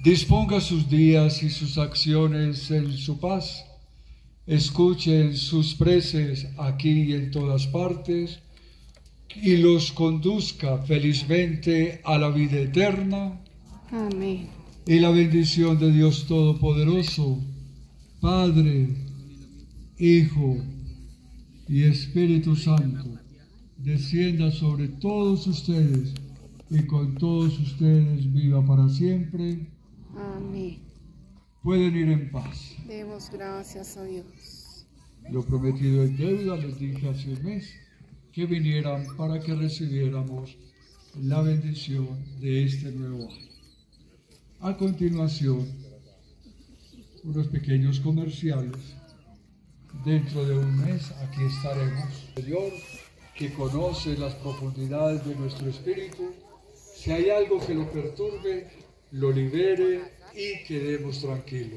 Disponga sus días y sus acciones en su paz. Escuchen sus preces aquí y en todas partes y los conduzca felizmente a la vida eterna. Amén. Y la bendición de Dios Todopoderoso, Padre, Hijo y Espíritu Santo, descienda sobre todos ustedes y con todos ustedes viva para siempre. Amén. Pueden ir en paz. Demos gracias a Dios. Lo prometido es deuda, les dije hace un mes que vinieran para que recibiéramos la bendición de este nuevo año. A continuación, unos pequeños comerciales. Dentro de un mes aquí estaremos. Señor, que conoce las profundidades de nuestro espíritu, si hay algo que lo perturbe, lo libere y quedemos tranquilos.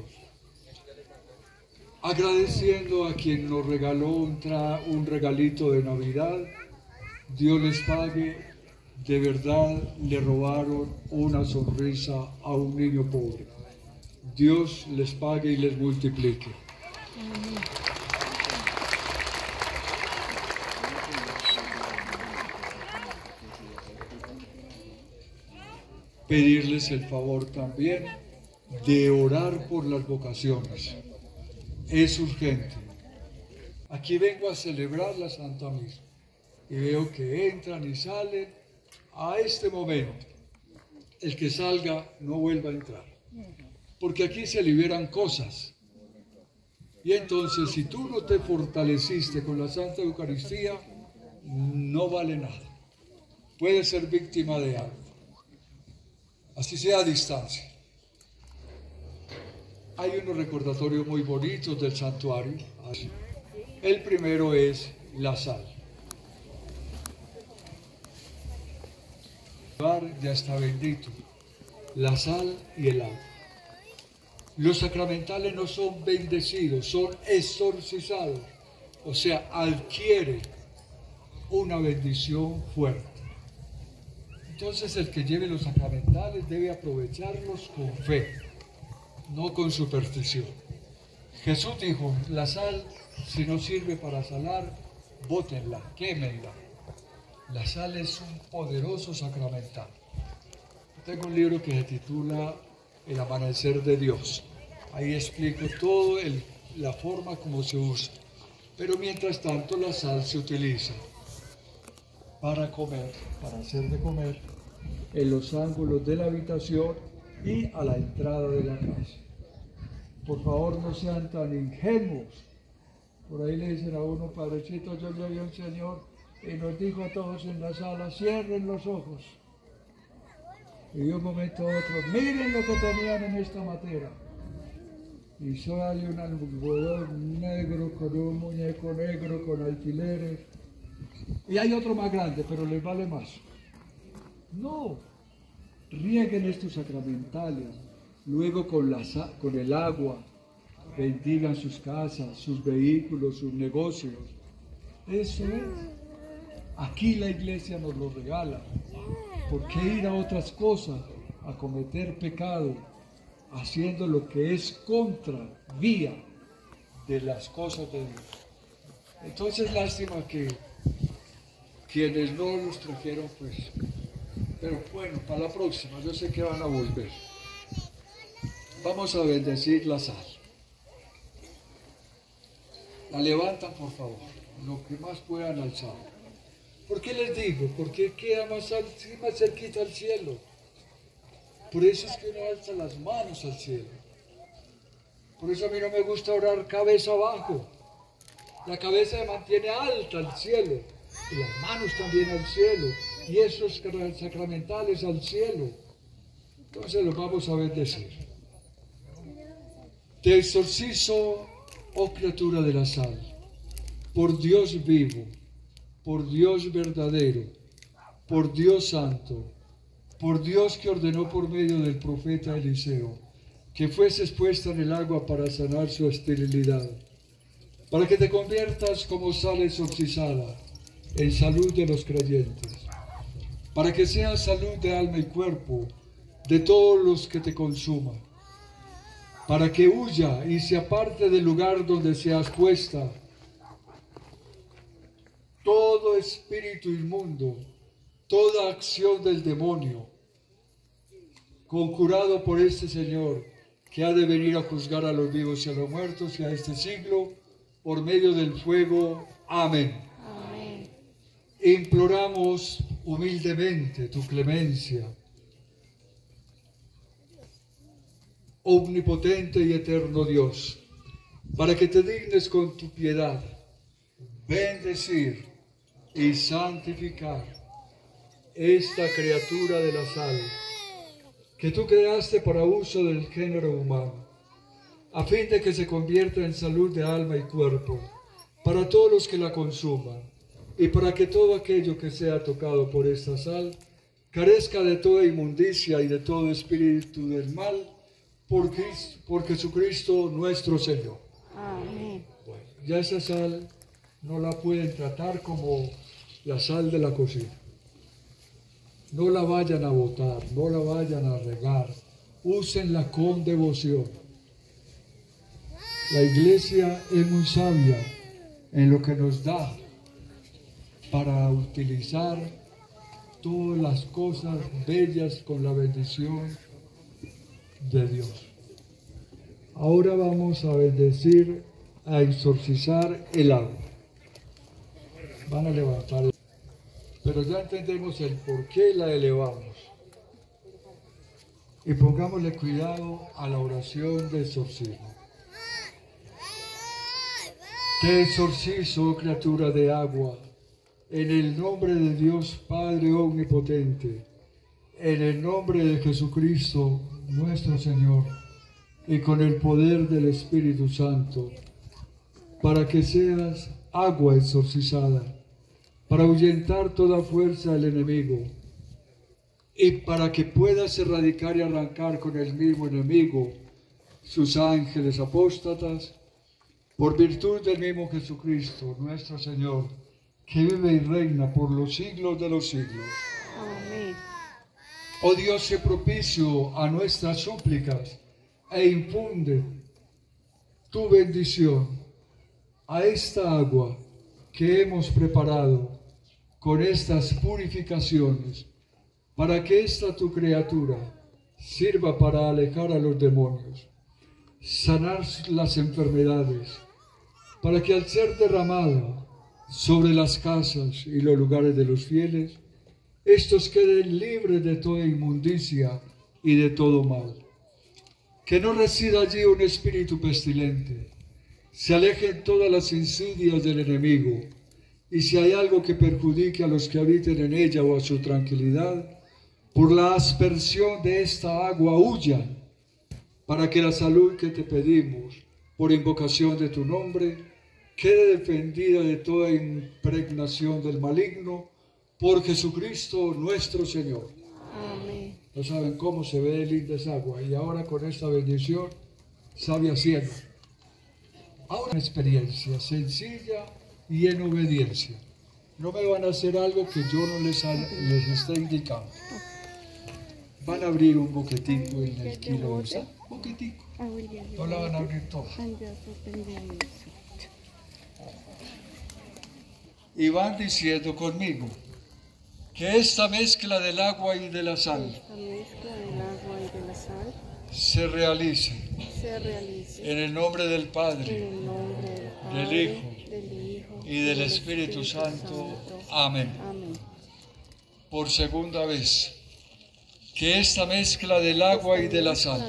Agradeciendo a quien nos regaló un regalito de Navidad, Dios les pague. De verdad le robaron una sonrisa a un niño pobre. Dios les pague y les multiplique. Pedirles el favor también de orar por las vocaciones. Es urgente. Aquí vengo a celebrar la Santa Misa y veo que entran y salen. A este momento, el que salga no vuelva a entrar, porque aquí se liberan cosas. Y entonces, si tú no te fortaleciste con la Santa Eucaristía, no vale nada. Puedes ser víctima de algo, así sea a distancia. Hay unos recordatorios muy bonitos del santuario. El primero es la sal. El lugar ya está bendito, la sal y el agua. Los sacramentales no son bendecidos, son exorcizados, o sea, adquieren una bendición fuerte. Entonces el que lleve los sacramentales debe aprovecharlos con fe, no con superstición. Jesús dijo, la sal, si no sirve para salar, bótenla, quémenla. La sal es un poderoso sacramental. Tengo un libro que se titula El amanecer de Dios. Ahí explico todo la forma como se usa. Pero mientras tanto la sal se utiliza para comer, para hacer de comer, en los ángulos de la habitación y a la entrada de la casa. Por favor, no sean tan ingenuos. Por ahí le dicen a uno, padrecito, yo le vi a un señor y nos dijo a todos en la sala, cierren los ojos. Y de un momento a otro, miren lo que tenían en esta matera. Y sale un algodón negro con un muñeco negro con alfileres. Y hay otro más grande, pero les vale más. No, rieguen estos sacramentales. Luego con el agua, bendigan sus casas, sus vehículos, sus negocios. Eso es. Aquí la iglesia nos lo regala. ¿Por qué ir a otras cosas, a cometer pecado, haciendo lo que es contravía de las cosas de Dios? Entonces, lástima que quienes no los trajeron, pues, pero bueno, para la próxima, yo sé que van a volver. Vamos a bendecir la sal. La levantan, por favor, lo que más puedan alzar. ¿Por qué les digo? Porque queda más cerquita al cielo. Por eso es que uno alza las manos al cielo. Por eso a mí no me gusta orar cabeza abajo. La cabeza se mantiene alta al cielo y las manos también al cielo. Y esos sacramentales al cielo. Entonces los vamos a bendecir. Te exorcizo, oh criatura de la sal, por Dios vivo, por Dios verdadero, por Dios santo, por Dios que ordenó por medio del profeta Eliseo, que fueses puesta en el agua para sanar su esterilidad, para que te conviertas como sal exorcizada en salud de los creyentes, para que seas salud de alma y cuerpo, de todos los que te consuman, para que huya y se aparte del lugar donde seas puesta todo espíritu inmundo, toda acción del demonio, conjurado por este Señor, que ha de venir a juzgar a los vivos y a los muertos y a este siglo, por medio del fuego. Amén. Amén. Imploramos humildemente tu clemencia, omnipotente y eterno Dios, para que te dignes con tu piedad bendecir y santificar esta criatura de la sal, que tú creaste para uso del género humano, a fin de que se convierta en salud de alma y cuerpo para todos los que la consuman, y para que todo aquello que sea tocado por esta sal carezca de toda inmundicia y de todo espíritu del mal, por Jesucristo nuestro Señor. Amén. Bueno, ya esa sal no la pueden tratar como la sal de la cocina. No la vayan a botar, no la vayan a regar, úsenla con devoción. La iglesia es muy sabia en lo que nos da para utilizar todas las cosas bellas con la bendición de Dios. Ahora vamos a bendecir, a exorcizar el agua. Van a levantar, pero ya entendemos el por qué la elevamos. Y pongámosle cuidado a la oración de exorcismo. Te exorcizo, criatura de agua, en el nombre de Dios Padre Omnipotente, en el nombre de Jesucristo nuestro Señor, y con el poder del Espíritu Santo, para que seas agua exorcizada, para ahuyentar toda fuerza del enemigo, y para que puedas erradicar y arrancar con el mismo enemigo sus ángeles apóstatas, por virtud del mismo Jesucristo, nuestro Señor, que vive y reina por los siglos de los siglos. Amén. Oh Dios, sé propicio a nuestras súplicas e infunde tu bendición a esta agua que hemos preparado con estas purificaciones, para que esta tu criatura sirva para alejar a los demonios, sanar las enfermedades, para que al ser derramada sobre las casas y los lugares de los fieles, estos queden libres de toda inmundicia y de todo mal. Que no resida allí un espíritu pestilente, se alejen todas las insidias del enemigo, y si hay algo que perjudique a los que habiten en ella o a su tranquilidad, por la aspersión de esta agua huyan, para que la salud que te pedimos por invocación de tu nombre quede defendida de toda impregnación del maligno, por Jesucristo nuestro Señor. Amén. No saben cómo se ve linda esa agua, y ahora con esta bendición sabe haciendo. Ahora una experiencia sencilla y en obediencia. No me van a hacer algo que yo no les esté indicando. Van a abrir un boquetico en el kilo de sal. Boquetico. No la van a abrir toda. Y van diciendo conmigo que esta mezcla del agua y de la sal se realice en el nombre del Padre, del Hijo y del Espíritu Santo. Amén. Por segunda vez, que esta mezcla del agua y de la sal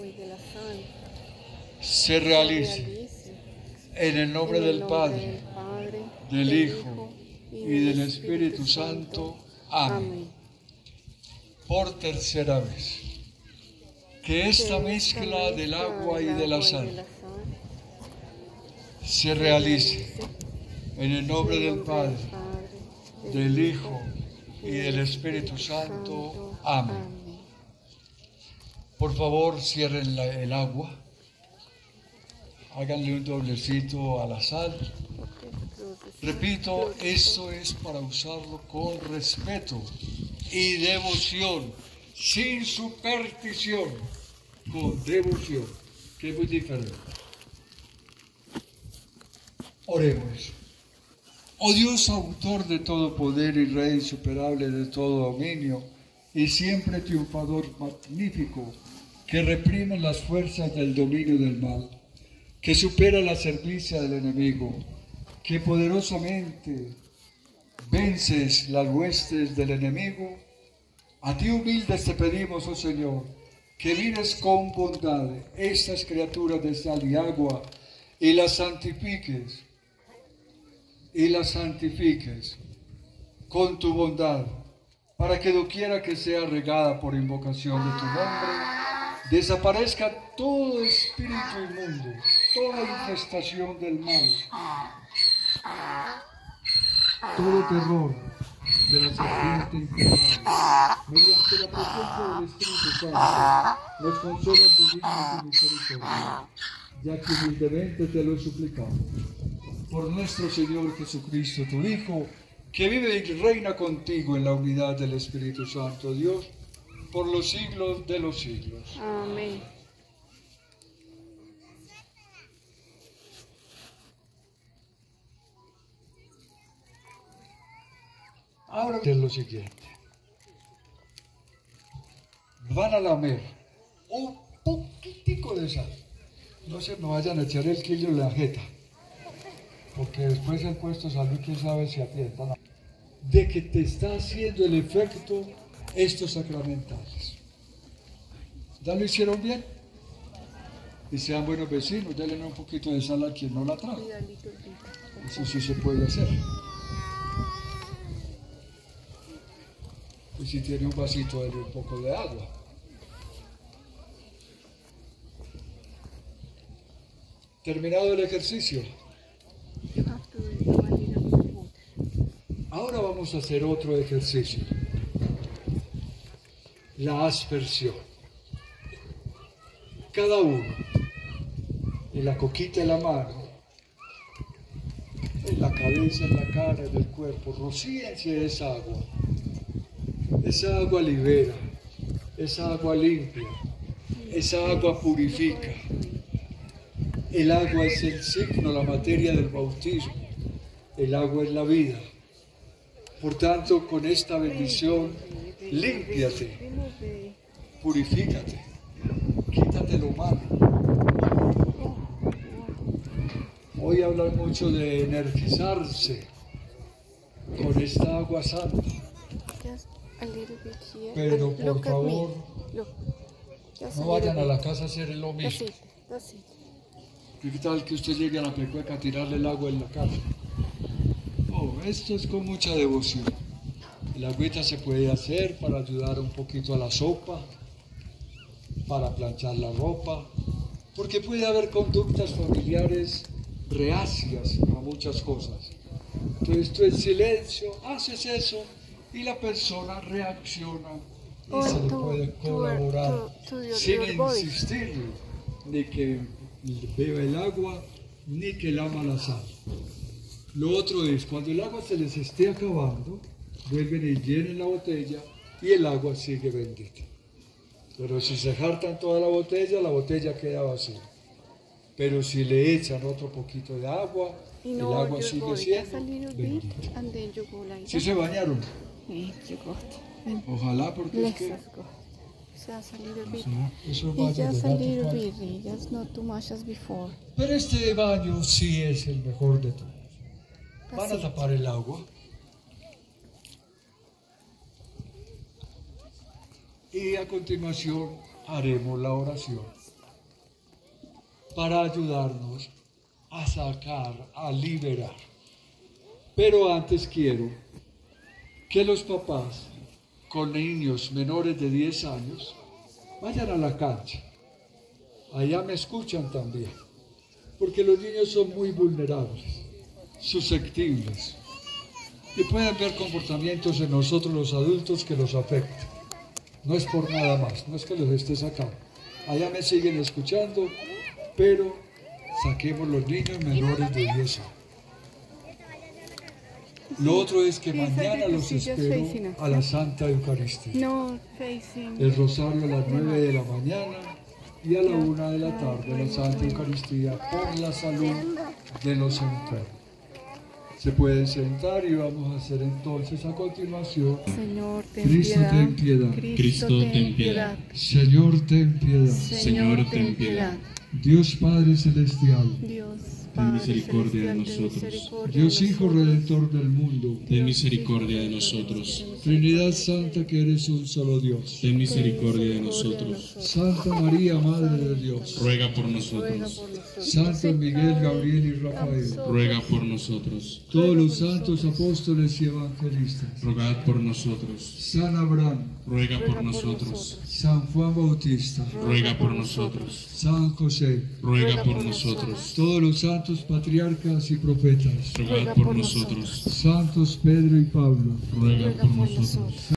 se realice en el nombre del Padre, del Hijo y del Espíritu Santo. Amén. Por tercera vez, que esta mezcla del agua y de la sal se realice en el nombre del Padre, del Hijo y del Espíritu Santo. Amén. Por favor, cierren el agua, háganle un doblecito a la sal. Repito, esto es para usarlo con respeto y devoción, sin superstición, con devoción, que es muy diferente. Oremos. Oh Dios, autor de todo poder y Rey insuperable de todo dominio, y siempre triunfador magnífico, que reprime las fuerzas del dominio del mal, que supera la servicia del enemigo, que poderosamente vences las huestes del enemigo. A ti humildes te pedimos, oh Señor, que mires con bondad estas criaturas de sal y agua y las santifiques con tu bondad, para que doquiera que sea regada por invocación de tu nombre, desaparezca todo espíritu inmundo, toda infestación del mal, todo terror de la serpiente infernal, mediante la presencia del Espíritu Santo, nos conceda tu digna misericordia, ya que humildemente te lo suplicamos. Por nuestro Señor Jesucristo, tu Hijo, que vive y reina contigo en la unidad del Espíritu Santo, Dios, por los siglos de los siglos. Amén. Ahora es lo siguiente. Van a lamer un poquitico de sal. No se me vayan a echar el kilo en la jeta, porque después el puesto de salud, quién sabe si atiendan. De que te está haciendo el efecto estos sacramentales. ¿Ya lo hicieron bien? Y sean buenos vecinos, denle un poquito de sal a quien no la trajo. Eso sí se puede hacer. Y si tiene un vasito, denle un poco de agua. Terminado el ejercicio. Ahora vamos a hacer otro ejercicio. La aspersión. Cada uno, en la coquita de la mano, en la cabeza, en la cara, en el cuerpo, rocíense esa agua. Esa agua libera, esa agua limpia, esa agua purifica. El agua es el signo, la materia del bautismo. El agua es la vida. Por tanto, con esta bendición, límpiate, purifícate, quítate lo malo. Hoy hablan mucho de energizarse con esta agua santa. Pero por favor, no vayan a la casa a hacer lo mismo. ¿Qué tal que usted llegue a la pecueca a tirarle el agua en la casa? No, esto es con mucha devoción. El agüita se puede hacer para ayudar un poquito a la sopa, para planchar la ropa, porque puede haber conductas familiares reacias a muchas cosas. Entonces tú en silencio haces eso y la persona reacciona y se le puede colaborar sin insistirle ni que beba el agua ni que lama la sal. Lo otro es, cuando el agua se les esté acabando, vuelven y llenen la botella y el agua sigue bendita. Pero si se jartan toda la botella queda vacía. Pero si le echan otro poquito de agua, el agua sigue siendo bendita. ¿Sí se bañaron? Ojalá, porque es que... Just a little bit. Eso It's baño just de a gato, little ¿cuál? bit, just not too much as before. Pero este baño sí es el mejor de todos. Van a Así. tapar el agua. Y a continuación haremos la oración para ayudarnos a sacar, a liberar. Pero antes quiero que los papás con niños menores de 10 años vayan a la cancha. Allá me escuchan también, porque los niños son muy vulnerables, susceptibles, y pueden ver comportamientos en nosotros los adultos que los afectan. No es por nada más, no es que los esté sacando. Allá me siguen escuchando, pero saquemos los niños menores de 10 años. Lo otro es que Yes, I mañana did. los Sí, just espero facing us. a la Santa Eucaristía. No, facing. El rosario a las 9 de la mañana y a la 1 de la tarde la Santa Eucaristía por la salud de los enfermos. Se pueden sentar y vamos a hacer entonces a continuación. Señor, ten Cristo, piedad. ten piedad. Cristo, ten piedad. Señor, ten piedad. Señor, ten piedad. Dios Padre Celestial, Dios, Ten Padre misericordia de celestial, ten nosotros. misericordia Dios de Hijo nosotros. Redentor del mundo, Ten misericordia de nosotros. Trinidad Santa que eres un solo Dios. Ten misericordia de nosotros. Santa María, Madre de Dios. Ruega por Ruega nosotros. por nosotros. Santos Miguel, Gabriel y Rafael. Ruega por nosotros. Todos los santos apóstoles y evangelistas. Rogad por nosotros. San Abraham, Ruega por nosotros. San Juan Bautista, Ruega por nosotros. San José, Ruega por nosotros. todos los santos patriarcas y profetas, Rogad por nosotros. santos Pedro y Pablo, Ruega por nosotros.